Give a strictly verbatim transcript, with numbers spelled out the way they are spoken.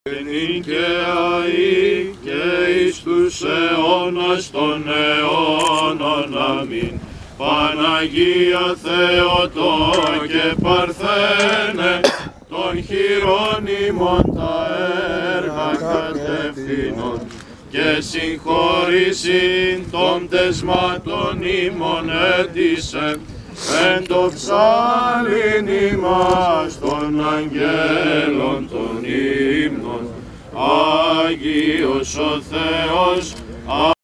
Νυν και αεί και εις τους αιώνας των αιώνων. Αμήν. Παναγία Θεοτό και Παρθένε, των χειρών ημών τα έργα κατευθύνων, και συγχώρησιν των τεσμάτων ημών έτησε, εν το ψάλιν ημάς των αγγέλων των ύμνων. Άγιος ο Θεός,